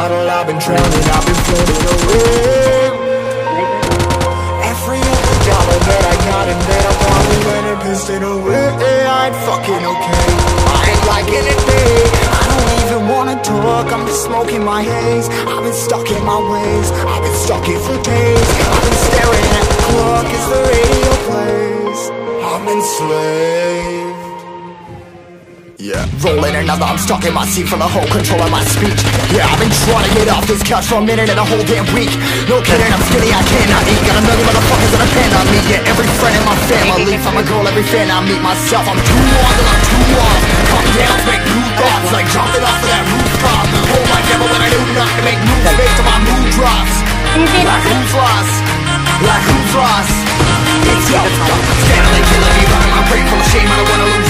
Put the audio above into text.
bottle, I've been drowning, I've been floating away. Every other dollar that I got and that I probably went and pissed it away. I ain't fucking okay, I ain't liking it, babe. I don't even wanna talk, I'm just smoking my haze. I've been stuck in my ways, I've been stuck here for days. I've been staring at the clock as the radio plays. I'm enslaved. Yeah, rolling another, I'm stuck in my seat for the whole control of my speech. Yeah, I've been trying to get off this couch for a minute and a whole damn week. No kidding, I'm skinny, I cannot eat. Got a million motherfuckers that depend on me. Yeah, every friend in my family. From a girl, every fan I meet myself. I'm too on till I'm too off. Come down to make new thoughts, like jumping off of that rooftop. Oh my devil, when I do not to make moves based on my mood drops. Like who's lost? Like who's lost? It's yo, steadily killing me, running my brain full of shame. I don't wanna lose